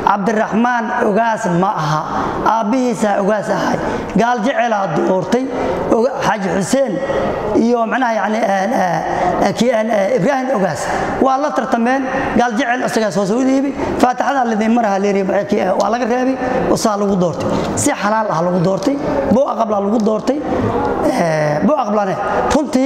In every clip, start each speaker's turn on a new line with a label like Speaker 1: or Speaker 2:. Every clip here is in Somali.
Speaker 1: عبد الرحمن أجاس معها أبيه سأجاس هاي قال جعل دورتي حاج حسين يوم معناها يعني كيان إبراهيم أجاس والله ترتمين قال جعل أسجاس وسودي فاتح هذا الذي مرها ليري والله قريبي وصالوا دورتي سي حلال على دورتي بو قبل على دورتي بو قبلنا كنتي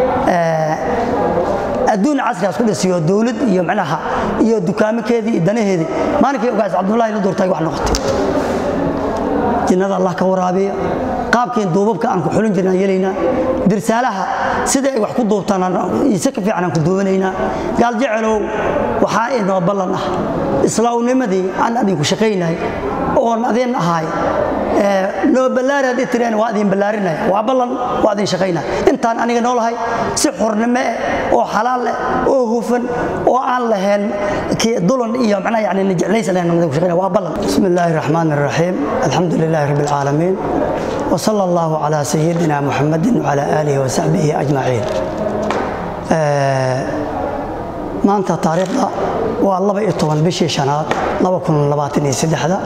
Speaker 1: الدون عصر كل سيو دولد iyo macnaha iyo dukaamakeedii danaheedii maankii ugaas Cabdullaahi la doortay wax noqotay jinnada Allah ka waraabiya qaabkeen duubabka aan ku xulin jirnaa yeelayna dirsaalaha sida ay wax ku duubtaan isa ka fiican ku duubanayna gaal jecelow waxa inoo ballan ah islaamnimadii aan adigu shaqeynay oo adeen ahay loo balaarad tireen waa adin balaarinay waa ballan waa adin shaqeynay intaan aniga noolahay si xornimo oo xalaal oo hufan oo aan lahayn ki dulan iyo macna yani najleys lahayn nabada shaqeynay waa ballan bismillaahir rahmaanir rahiim alxamdulillaahi rabbil aalamiin wa sallallahu ala sayyidina muhammadin wa ala alihi wa sahbihi ajma'in maanta taariikhda waa 12 bishii shanaad 2023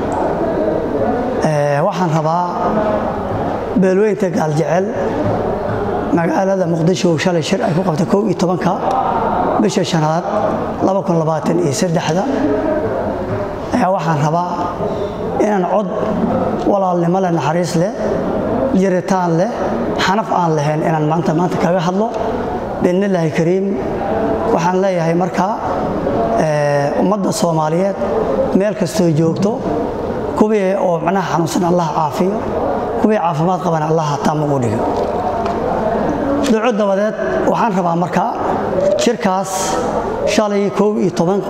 Speaker 1: waxaan rabaa beelweynta gaal jecel magaalada muqdisho shalay shir ay ku qabtay 12ka bisha shanaad 2023 waxaan rabaa inaan cod walaalnimo leh naxariis leh jiritaan leh xanaf aan lahayn inaan maanta kaga hadlo billahi kariim waxaan leeyahay marka ummadda Soomaaliyeed meel kasta joogto kuwii oo macnaha xanuunsan Allah caafiyo kuwii caafimaad qaban Allah taamo u dhigo duco dabadeed waxaan rabaa marka shirkaas shalay 12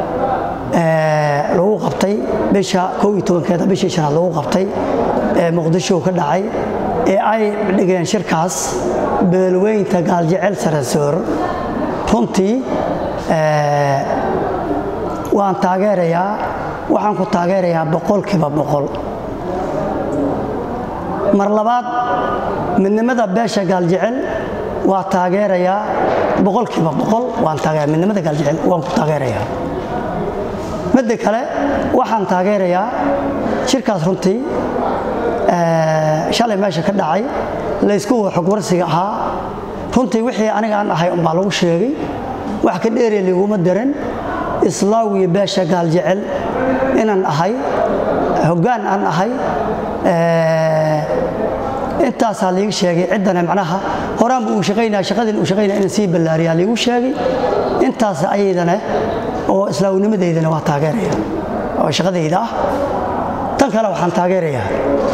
Speaker 1: lagu qabtay bisha 12keeda bishii shanaad lagu qabtay muqdisho ka dhacay ay dhigeen shirkaas beelweynta gaal jecel Sarasoor runtii waan taageerayaa waxaan ku taageerayaa 100% mar labaad midnimada beesha gaal jecel waa taageerayaa 100% waan taageeraa midnimada gaal jecel waan ku taageerayaa midda kale waxaan taageerayaa shirkaas runtii shalay meesha ka dhacay la isku xog warsiga ahaa runtii wixii aniga aan ahay baa lagu sheegay wax ka dheereeyay liguma daran islaawi beesha gaal jecel inaan ahay hoggaan aan ahay intaas la iga sheegay cidana macnaha horaan uu shaqeynaa shaqadii uu shaqeynaa in si ballaariya la igu sheegay intaas ayadana oo islaamnimadeedana waa taageeraya oo shaqadeyda ah tan kale waxaan taageerayaa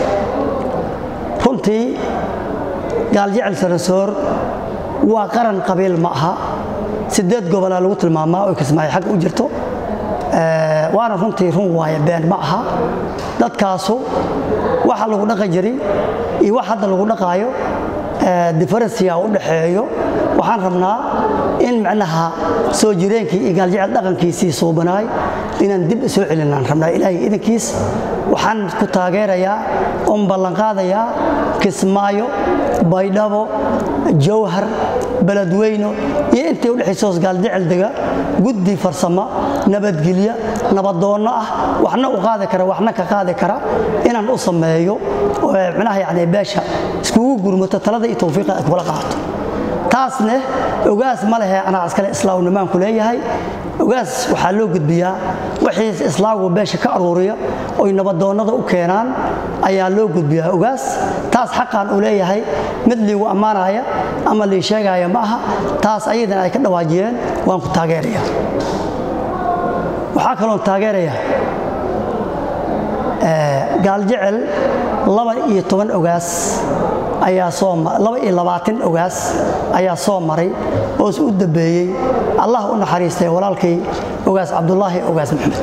Speaker 1: runtii gaal jecel Sarasoor waa qaran qabiil ma aha 8 gobol lagu tilmaamaa oo kismaayo xaq u jirto waana runtii run waaye been ma aha dadkaasu waxa lagu dhaqan jiray iyo waxa hadda lagu dhaqaayo differencia u dhaxeeyo waxaan rabnaa in macnaha soo jireenkii iyo gaal jecel dhaqankiisii soo banaay inaan dib soo celinaan rabnaa ilaahay idinkiis waxaan ku taageerayaa oo ballan qaadayaa kismaayo baydhabo jawhar beledweyno iyo intii u dhaxayso gaal jecel daga guddi farsamo nabadgelyo nabadoon ah waxna u qaadi kara waxna ka qaadi kara inaan u sameeyo macnaha yani beesha isku gurmato talada iyo tawfiiqa kula qaato taasna ugaas ma laha ana askale islaamnimaan ku leeyahay ugaas waxa loo gudbiyaa wixii islaamku beesha ka aruuriyo oo nabadoonada u keenaan ayaa loo gudbiyaa ugaas taas xaqan u leeyahay mid liigu amaanaya ama li sheegaya ma aha taas ayadan ay ka dhawaajiyeen waan ku taageerayaa waxa kale oo taageerayaa gaal jecel 12 ugaas ayaa soo 22 ugaas ayaa soo maray oo u dabeeyay Allah u naxariistay walaalkay ugaas Cabdullaahi ugaas Maxamed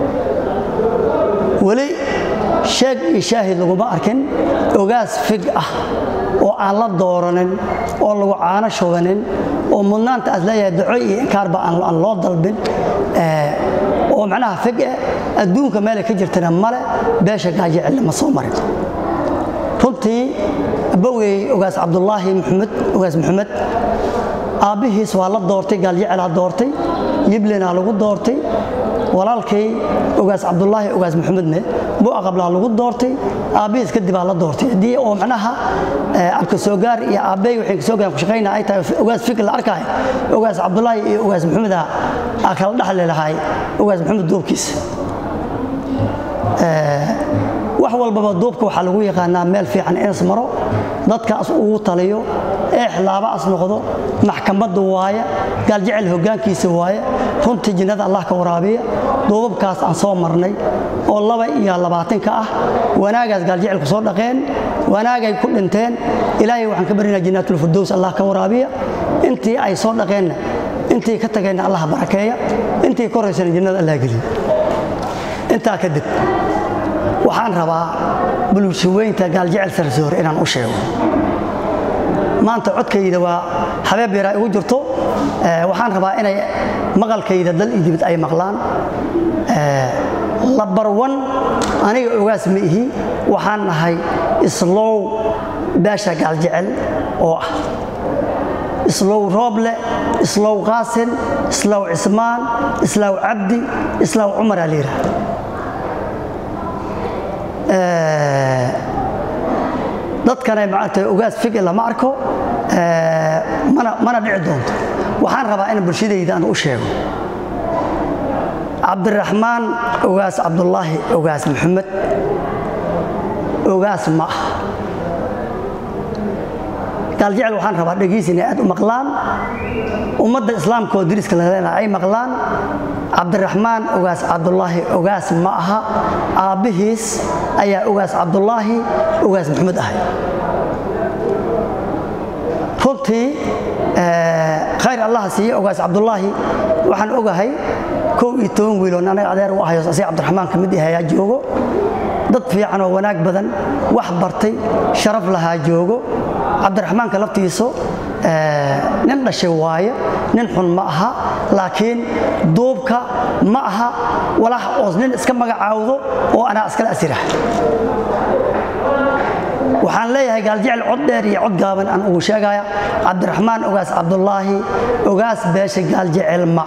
Speaker 1: wali sheeg shaahid lagu ma arkin ugaas fig ah oo aan la dooranin oo lagu caano shubanin oo mudnaanta asleeyahay duco iyo inkaarba aan loo dalbin oo macnaha fig adduunka meel ka jirtana male beesha gaal jecel ma soo marin runtii abawey ugaas Cabdullaahi Maxamed aabihiis waa la doortay gaal jecel doortay yiblina lagu doortay walaalkay ugaas Cabdullaahi ugaas Maxamedne buu aqabla lagu doortay aabiis kadib la doortay hadii oo macnaha abka soo gaar iyo aabay wixii soo gaar ku shaqeynaa ay tahay ugaas fikir la arkay ugaas Cabdullaahi iyo ugaas Maxamed kala dhaxli lahaay ugaas Maxamed doobkiisa wax walba doobka waxa lagu yaqaanaa meel fiican in ismaro dadkaas uu taliyo إحلابا أصنقضو محكمة دواية قال جعل هجانكي سواية كنت جناد الله كورابية دوب كاس أنصار مرني والله بيا لبعتين كأه وناجز قال جعل كسر دقين وناجي كل انتين إلهي وعن كبرنا جنات الفردوس الله كورابية أنتي أي صار دقين أنتي كتجين الله بركاية أنتي كورسين جناد الله جلي أنت أكدت وحان ربا بلوشوين تقال جعل سرزور إن أشيو ما أنت عدكيدا وحباب يرى وجرته وحان ربا إني مقال كيدا دل إجابة أي مقلان لبرون أنا أواس مئه وحان هاي إسلو باشا قال جعل أو إسلو روبلة إسلو غاسل إسلو عثمان إسلو عبدي إسلو عمر عليرة dadkan ay maartay ugaas fikir la marko mana dhici doonto waxaan rabaa in bulshadayda aan u sheego Cabdiraxmaan ugaas Cabdullaahi ugaas Maxamed ugaas ma قال جعل waxaan rabaa dhageysina aad u maqlaan ummadda islaamka oo diriska leedahay ay maqlaan Cabdiraxmaan ugaas Cabdullaahi ugaas ma aha aabihiis ayaa ugaas Cabdullaahi ugaas Maxamed ahay runtii khayr Allah siiyo ugaas Cabdullaahi waxaan ogahay 12 wiil oo anaga adeer u ahayo si Cabdiraxmaan kamid yahay joogo dad fiican oo wanaag badan wax bartay sharaf laha joogo Cabdiraxmaan ka laftiiso nin dhashay waaye nin xun ma aha laakiin doobka ma aha walaah oo nin iska magacaawdo oo ana iska asiraah waxaan leeyahay gaal jecel cod dheer iyo cod gaaban aan ugu sheegaya Cabdiraxmaan ugaas Cabdullaahi ugaas beesha gaal jecel ma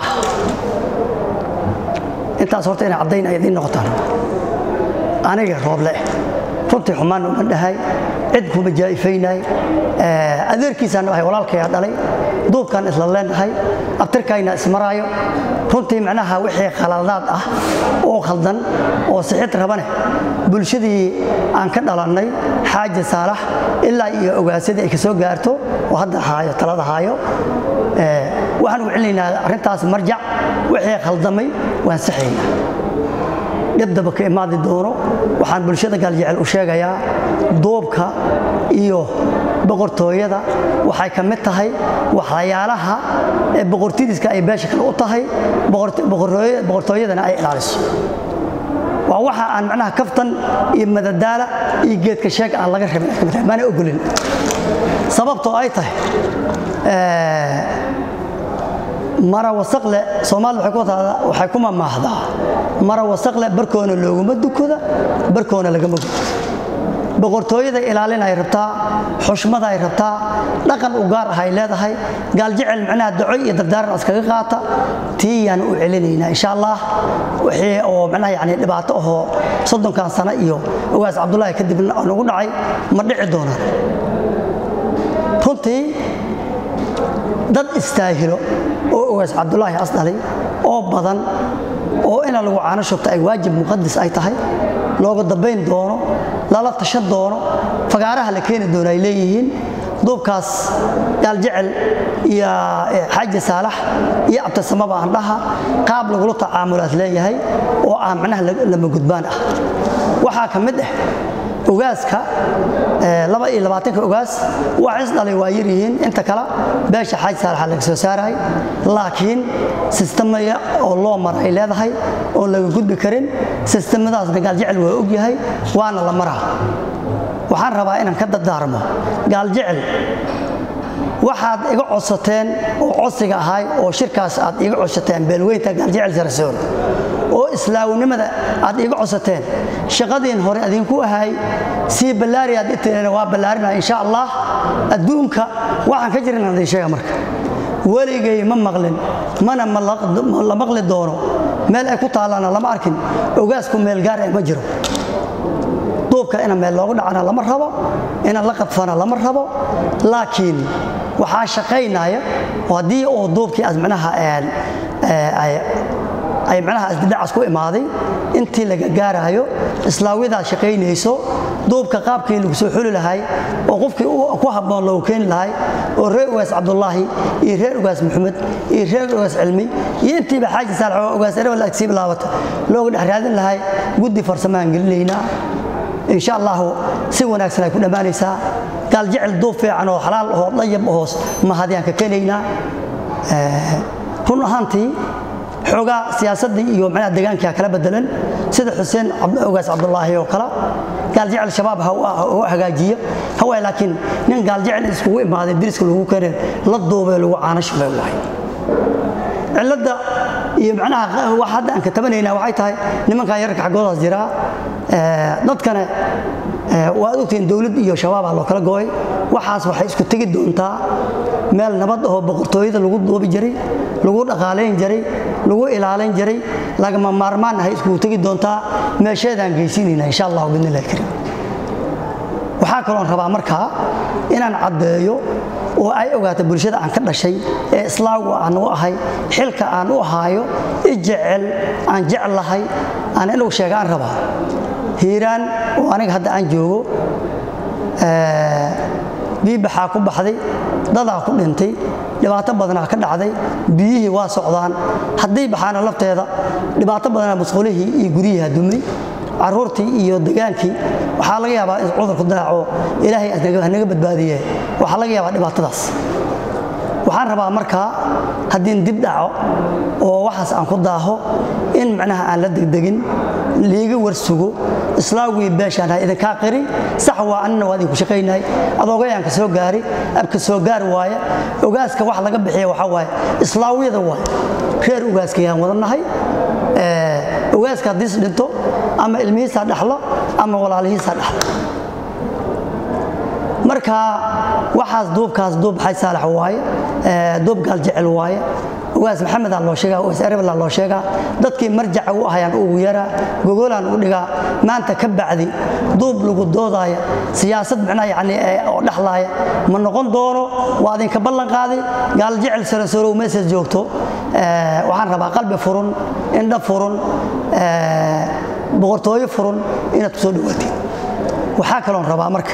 Speaker 1: intaas horta in cadeyn ay idin noqotaan aniga rooble runtii xumaan uma dhahay cid kuma jaaifeynay adeerkiisana waxa walaalkay dhalay doobkan isla leenahay abtirkayna ismaraayo runtii macnaha wixii khaladaad ah oo khaldan oo sixid rabane bulshadii aan ka dhalanay xaaji saalax ilaa iyo ogaasadii ay ka soo gaarto oo hadda haayo talada haayo waxaan u celinaynaa arintaas marjac wixii khaldamay waan saxeynaa dibdaba ka imaadi doono waxaan bulshada gaal jecel u sheegayaa doobka iyo boqortooyada waxay ka mid tahay waxyaalaha ee boqortidiska ay beesha kale u tahay boqortooyadana ay ilaaliso waa waxa aan macnaha kaftan iyo madadaala iyo geedka sheeg aan laga rabin maana ogolin sababtoo ay tahay mara wasaqle Soomaal waxay ku maahdaa mara wasaqle barkoona looguma dukada barkoona laga maqo boqortooyada ilaalinay rabtaa xushmada ay rabtaa dhaqan u gaar ah ay leedahay gaal jecel macnaha duco iyo dardaaran iskaga qaata tiyan u celinayna insha Allah wixii oo macnaha yaani dhibaato ah 30 sano iyo ugaas Cabdullaahi kadib nagu dhacay ma dhici doona runtii dad istaahilo oo ugaas Cabdullaahi asdalay oo badan oo in lagu caano shubta ay waajib muqaddas ay tahay looga dambeyn doono lala tashan doono fagaaraha la keenay doono ay leeyihiin doobkaas gaal jecel iyo xaaji saalax iyo abtasamaba aan dhaha qaab lagu tacaamulaad leeyahay oo aan macnaha lama gudbaan ah waxa kamid ah ugaaska 22 ugaas waa is dhalay waa yiriin inta kala beesha xaaj saalax laga soo saaray laakiin sistemaya oo loo maray leedahay oo laga gudbi karin sistemadaas gaal jecel waa og yahay waana la maraa waxaan rabaa inaan ka dadaarmo gaal jecel waxaad iga codsateen oo codsiga ahay oo shirkaas aad iga codsateen beelweynta gaal jecel sarsoor oo islaawnimada aad iga codsateen shaqadeen hore adinku ahay si balaari aad inta waa balaarina insha Allah adduunka waxaan ka jirnaa sheega marka waligay ma maqlin mana la maqli doono meel ay ku taalana lama arkin ogaasku meel gaar ah ma jiro duubka ina meel loogu dhacana lama rabo ina la qadfana lama rabo laakiin waxa shaqeynaya wadii oo duubkii azmanaha ay macnaha isdhac isku imaaday intii laga gaarayo islaawida shaqeynayso duubka qaabkii lagu soo xuli lahay oo qofkii ku haboon loo keen lahay oo reer Ugaas Cabdullaahi iyo reer Ugaas Maxamed iyo reer Ugaas Cilmi iyo intii xaaji Saalax oo Ugaas Reer walaag siib laawata looga dhaxraadin lahay guddi farsamaan gelinayna إن شاء الله سوى وناكسنا يكون أمانيسا قال جعل ضوء عنه حلال هو طيب هوس ما هذيان ككلينا كنا هانتي حوجا سياسة دي يوم عنا دجان كلا بدلن سيد حسين أوجاس عبد الله وكلا قال جعل الشباب هو حجاجية هو لكن نين قال جعل اسمه ما هذا الدرس كله هو كان للضوء لو عانش بالله علدا معناها واحد أن كتبنا هنا وعيتها لمن كان يركع جوز جرا dadkana waa ogtiin dawlad iyo shabaab loo kala gooy waxaas waxay isku tagi doontaa meel nabad oo boqortooyada lagu doobi jiray lagu dhaqaaleyn jiray lagu ilaalin jiray lagama maarmaan ah isku tagi doontaa meesheedan geysinina insha Allah bidnillah karim waxa kale oo rabaa markaa inaan cadeeyo oo ay ogaato bulshada aan ka dhashay ee islaamu aan u ahay xilka aan u haayo ijecel aan jeclahay aan inuu sheegaan rabaa hiiraan oo aniga hadda aan joogo biibaxa ku baxday dada ku dhintay dhibaato badan ka dhacday biyihii waa socdaan hadii baxaana lafteeda dhibaato badan mas'uulihii iyo guriyaha dumay caruurtii iyo degaankii waxa laga yaabaa in cudur ku daaco ilaahay naga badbaadiye waxa laga yaabaa dhibaatadaas waxaan rabaa markaa hadii dib dhaco oo waxaas aan ku daaho in macnaha aan la degdegin liiga warsugo islaawi beeshaan idin ka qiri sax waa anna waadi ku shaqeynay adoogayan ka soo gaari abka soo gaar waaya ogaaska wax laga bixiyo waxa waay islaawiyada waay reer ogaaska yaan wadanahay ogaaska dis dhinto ama ilmihiisa dhaxlo ama walaalihiisa dhaxlo marka waxaas duubkaas duub xay Saalax waaye duub gal jecel waaye Ugaas Maxamed loo sheegaa oo Reer loo sheegaa dadkii marjac u ahayaan ugu yara gogolan u dhiga maanta ka bacdi duub lagu doodaya siyaasad macna yaani oo dhaxlaaya ma noqon doono waa idin ka ballan qaaday gal jecel saro message joogto waxaan rabaa qalbi furun indha furun boqortooyo furun inaad soo dhawaatid waxa kale oo rabaa marka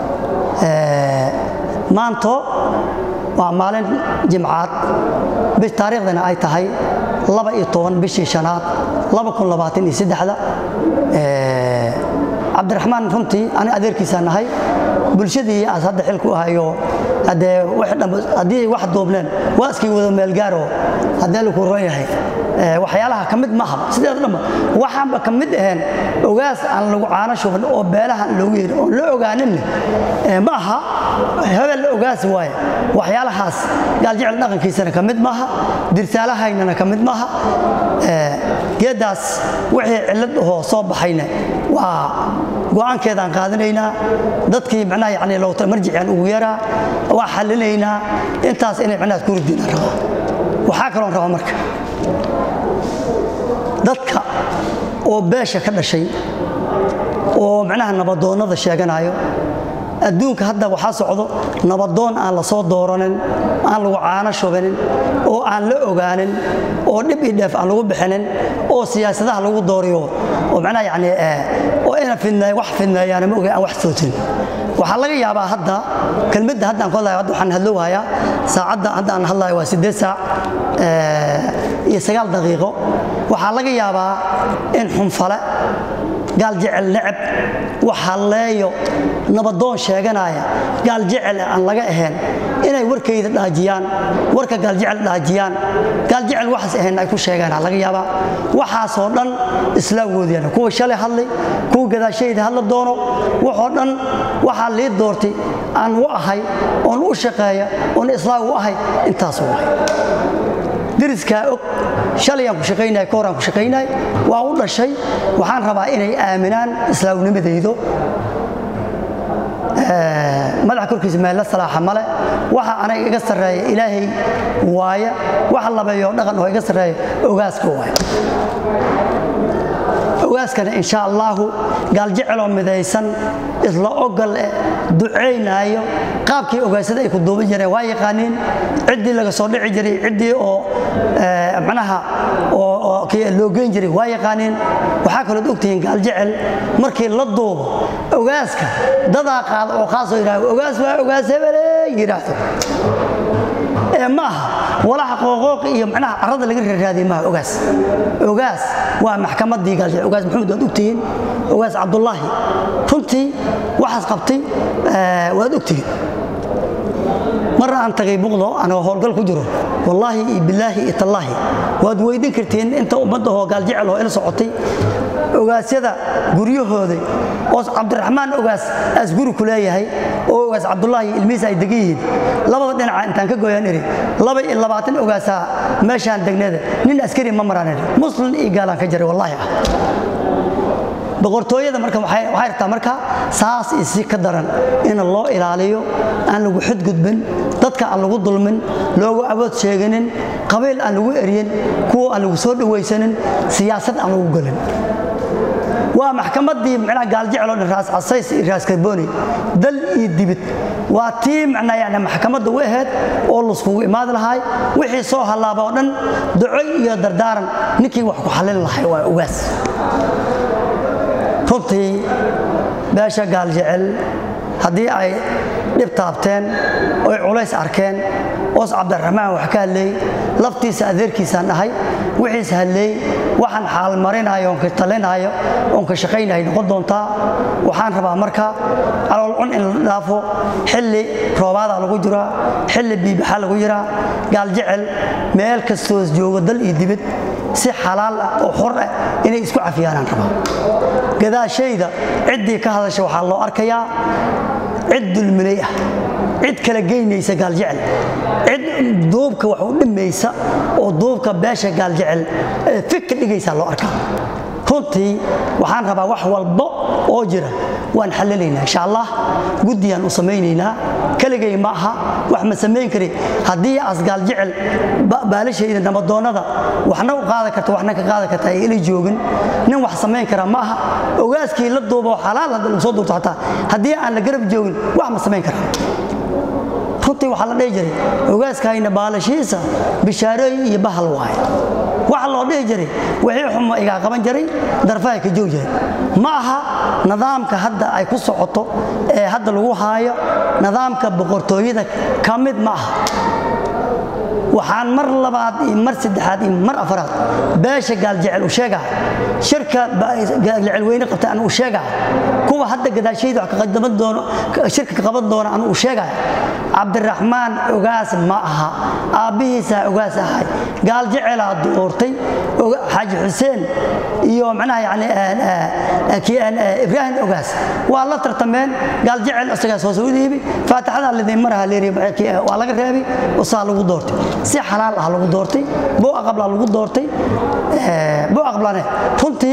Speaker 1: maanto waa maalin jimcaad bis taariikhdana ay tahay 12 bishii shanaad 2023 Cabdiraxmaan runtii ani adeerkiisa nahay bulshadii aas hadda xilku ahayo hadii wax doobneen waa iskii wada meel gaaro hadii la ku rooyahay waxyaalaha kamid ma aha sideed dhama waxaan ba kamid ahayn ogaas aan lagu caanasho oo beelaha loogu yeero oo la ogaanin ma aha hebel ogaas waay waxyaalahaas gal jecel dhaqankiisana kamid ma aha dirsaalahaynana kamid ma aha geedaas wixii cilad oo soo baxayna waa go'aankeedaan qaadanaynaa dadkii macnaha yaani loo marjicaan ugu yaraa waa xalinaynaa intaas inay macnaha ku ridina rabo waxa kale oo rabo marka dadka oo beesha ka dhashay oo macnaha nabadoonada sheeganayo adduunka hadda waxa socdo nabadoon aan la soo dooranin aan lagu caana shubanin oo aan la ogaanin oo dib i dheef aan lagu bixinin oo siyaasadaha lagu dooriyo oo macnaha yaani oo ina fidnay wax fidnayaan ma ogaa wax sootin waxa laga yaabaa hadda kelmadda hadda aan qolaay waxaan hadlooyaa saacada hadda aan hadlayo waa 8 saac iyo 9 daqiiqo waxa laga yaabaa in xunfale قال جعل لعب وحليو نبضون شيغانايا قال جعل ان لغا اهين inay warkayda dhaajiyaan warka قال جعل dhaajiyaan قال جعل waxas ahayn ay ku sheegaan laga yaaba waxaas oo dhan isla woodiyana kuwa shalay hadlay kuwa gadaashayda hadla doono waxoo dhan waxa lii doortay aan u ahay oo u shaqeeya oo islaa u ahay intaas waa diriska og shalay aan ku shaqeynay kooraan ku shaqeynay waa u dhashay waxaan rabaa inay aaminaan islaamnimadaydo madax korkiisa meel la salaaxa male waxa anaga iga sareeyo ilaahay waaya waxa labayo dhaqan oo iga sareeyo ogaaska waaya ogaaskana insha Allah gaal jecel oo midaysan isla ogal duceynaayo qaabkii ogaasada ay ku duuban jireen waa yaqaaniin cidii laga soo dhici jiray cidii oo macnaha oo kii loo geyn jiray waa yaqaaniin waxa kale oo ogtiin gaal jecel markii la duubo ogaaska dada qaad oo qaas oo yiraahdo ogaas waa ogaas hebele yiraahdo ما ولا حقوق iyo macnaha arada laga raadiyay ma ogaas waa maxkamadii gaashay ogaas maxamed waad ogtiin ogaas Cabdullaahi runtii waxaas qabtay waad ogtiin mar aan tagay buqdo ana howlgal ku jiro wallahi billahi itallaahi waad weydin karteen inta ummadda oo gaal jecel oo ila socotay ogaasyada guryahooda oo Cabdiraxmaan ogaas as guri ku leeyahay oo ogaas Cabdullaahi ilmiis ay degayiin labada dhinac intaan ka gooyan iri 22 ogaasa meeshaan degneeda nin askari ma maraan muslim iyo gaalan ka jiray wallahi boqortooyada marka waxay rabtaa marka saas isi ka daran in loo ilaaliyo aan lagu xid gudbin dadka aan lagu dulmin loogu awood sheeganin qabiil aan lagu eriyin kuwa aan lagu soo dhawaysanin siyaasad aan lagu galin waa maxkamadii macna gaal jecel oo raas asays raas karboni dal iyo dibid waa tii macna yaana maxkamadda waheed oo la isku imaad lahaay wixii soo halaaba oo dhan duco iyo dardaaran ninkii wax ku xalin lahaay waa ogaas runtii beesha gaal jecel haddii ay dhib taabteen oo culays arkeen oos Cabdiraxmaan wax ka hadlay laftiisa adeerkiisa nahay wixiis hadlay waxaan xaal marinayo ka talinayo oo ka shaqeynayo noqon doonta waxaan rabaa marka alool cun in dhaafo xilli roobaada lagu jiro xilli biibaxa lagu jira gaal jecel meel kastoo joogo dal iyo dibad si xalaal ah oo xor ah inay isku cafiyaan rabaa gadaashayda cidii ka hadashay waxa loo arkayaa cid dulminay ah cid kala geynaysa gaal jecel cid duubka wax u dhimaysa oo duubka beesha gaal jecel fikir dhigaysa loo arkaa runtii waxaan rabaa wax walba oo jira waan xalaleynaa insha Allah gudiyaan u sameeynaa kaligay ma aha wax ma sameyn kari hadii asgaal jecel baalashayda nabadoonada waxna u qaada karto waxna ka qaada karto ay ila joogin nin wax sameyn kara ma aha ogaaskii la duubo xalaal hadii uu soo duurto xataa hadii aan la garab joogin wax ma sameyn kara runtii waxa la dhigi jiray ogaaskayna baalashiisa bishaarooyin iyo bahal waay waxa loo dhigi jiray wixii xumo iga qaban jiray darfaha ka joojay ma aha nidaamka hadda ay ku socoto ee hadda lagu haayo nidaamka boqortooyada kamid ma aha waxaan mar labaad iyo mar saddexaad iyo mar afraad beesha gaal jecel u sheega shirka gaal jecel weyne qabta aan u sheega kuwa hadda gadaashayda wax ka qadaban doono shirka ka qaban doona aan u sheega Cabdiraxmaan ogaas ma aha aabihiisa ogaas ahay gaal jecel aad doortay Xaaji Xuseen iyo macnaha yaani Ibrahim ogaas waa la tartameen gaal jecel asaga soo suudiibi faataxada lidin maraha leeyahay waa laga reebay oo saa lagu doortay si xalaal ah lagu doortay boo aqbal lagu doortay boo aqbalane runtii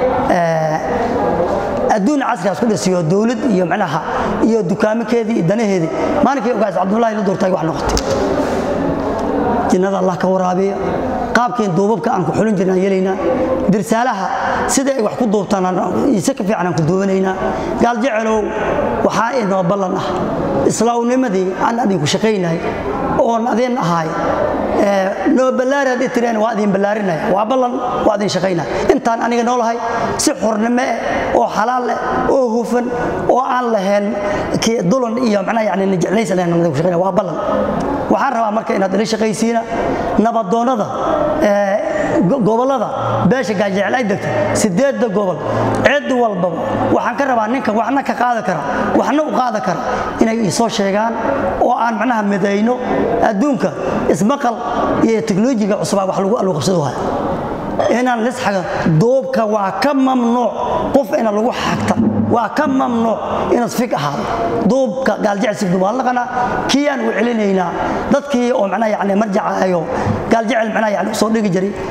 Speaker 1: adduun casri isku dhasiyo dawlad iyo macnaha iyo dukaamakeedii danaheedii maankii ogaas Cabdullaahi la doortay wax noqotay jinnada Allah ka waraabiyo qaabkeen duubabka aan ku xulin jirnaa yeelayna dirsaalaha sida ay wax ku duubtaan isa ka fiican ku duubanayna gaal jecelow waxa inoo ballan ah islaamnimadii aan adinku shaqeynay oo adeen ahay loo balaarad itireen waa adin balaarinay waa ballan waa adin shaqeynay intaan aniga noolahay si xornimo oo xalaal ah oo hufan oo aan lahayn ki dulan iyo macna yaani najeclaysan inaan ku shaqeynay waa ballan waxaan rabaa marka inaad ila shaqeysiina nabadoonada gobolada beesha gaal jecel ay degto 8 gobol cid walba waxaan ka rabaa ninka waxna ka qaada kara waxna u qaada kara inay soo sheegaan oo aan macnaha midayno adduunka ismaqal iyo teknolojiga cusub wax lagu qabsado inaan lisxaga doobka waa ka mamnuuc qof in lagu xaqta waa ka mamnuuc in isfik ahaado doobka gaal jecel si duubal laqana kiyaan u celinayna dadkii oo macnaha yaani marjaca ayo gaal jecel macnaha yaani soo dhigi jiray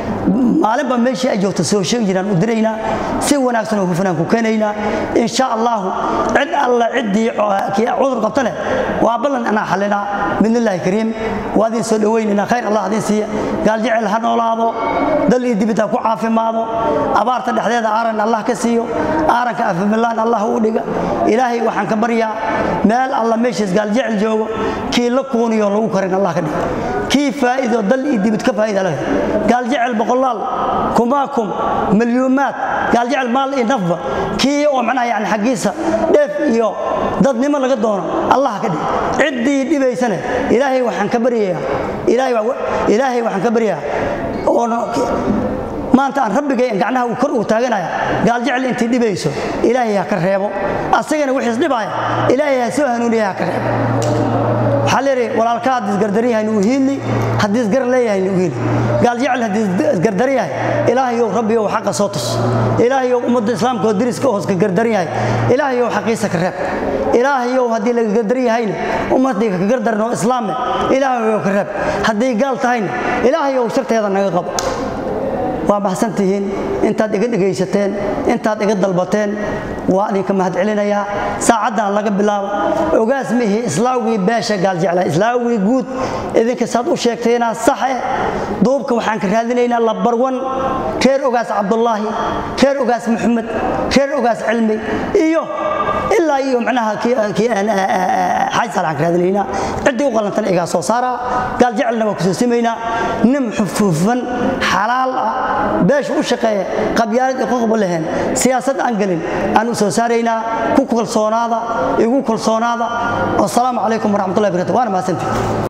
Speaker 1: maalinba meeshii ay joogto soo sheeg jiraan u dirayna si wanaagsan oo hufnaan ku keenayna insha Allah cid alla cidii ki cudur qabtane waa ballan ana xalina bidnillaahi kariim waadin soo dhaweynina khayr Allah hadin siiya gaal jecel ha noolaado dalii dibita ku caafimaado abaarta dhexdeeda aaran Allah ka siiyo aaranka afmilaan Allah u dhiga ilaahay waxaan ka baryaa meel alla meeshiis gaal jecel joogo kii la kuuniyo lagu karin Allah ka dhig kii faa'iido dalii dibit ka faa'iido leh gaal jecel boqolaal kumaakum milyuumaad gaal jecel maal iyo nafba kii oo macnaha yani xaqiisa dheef iyo dadnimo laga doono Allah ka dhig cidii dhibaysana ilaahay waxaan ka baryaa ilaahay waxaan ka baryaa oo maanta aan rabbigay gacnaha uu kor u taaganaya gaal jecel intii dhibayso ilaahay ha ka reebo asagana wixii isdhibaaya ilaahay ha soo hanuuniyaa ka reebo xalere walaalka hadis gardariyahay inuu hiili hadis gar leeyahay inuu hiili gaal jecel hadis gardariyahay ilaahay oo rabbiyo xaq soo tus ilaahay oo ummadda islaamka oo diriska hoos ka gardariyahay ilaahay oo xaqiisa ka reeb ilaahay oo hadii laga gardariyahay ummadda ka gardarno islaam ilaahay oo ka reeb hadii gaal tahay ilaahay oo sirteeda naga qabo waa mahsantihiin intaad iga dhageysateen intaad iga dalbateen waa idinka mahad celinaya saacadan laga bilaabo ogaas mihi islaawgi beesha gaal jecel islaawgi guud idinka saad u sheegteena sax ah duubka waxaan ka raadinaynaa lambar 1 reer ogaas Cabdullaahi reer ogaas Maxamed reer ogaas Cilmi iyo ilaa iyo macnaha ki aan xaysan aan raadinaynaa cidii u qalantan iga soo saara gaal jecelna waa ku soo sameeyna nim xufufan xalaal ah باش وشقيه قبيالد اقوق لهن سياسه ان غلين ان سو سارينا ku kalsoonaada igu kalsoonaada assalamu alaykum warahmatullahi wabarakatuh waana ma santi